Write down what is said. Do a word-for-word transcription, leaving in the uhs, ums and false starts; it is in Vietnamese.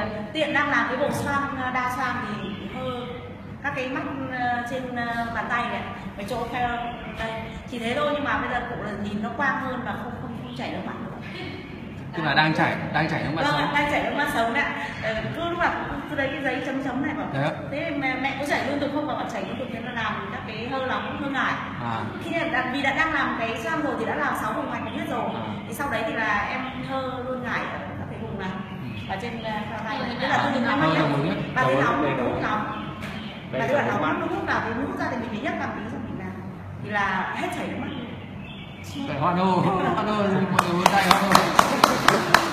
tiện đang làm cái bộ xoang đa xoang thì hơi các cái mắt trên bàn tay này, cái chỗ khe đây chỉ thế thôi, nhưng mà bây giờ cụ là nhìn nó quang hơn và không không, không chảy nước mắt nữa. Tức là đang chảy đang chảy nước mắt sống. Đang chảy nước mắt sống đấy. Cứ lúc nào cứ lấy cái giấy chấm chấm này bảo. Thế mẹ, mẹ có chảy liên tục không, mà bạn chảy liên tục thế nó làm các cái hơi nóng hơi ngại. À. Khi đã, vì đã đang làm cái xoang rồi thì đã làm sáu vùng mạch biết rồi. À. Thì sau đấy thì là em hơi luôn ngại ở các cái vùng này. Ở trên cao tay này, tức là tôi đừng nóng mắt nhất. Và cái nóng đúng nóng. Và tức là nóng lúc nào thì lúc ra thì mình phải nhấc làm tí xong mình làm. Thì là hết chảy nước mắt. Phải hoan hô, hoan hô, mọi người tay hoan hô.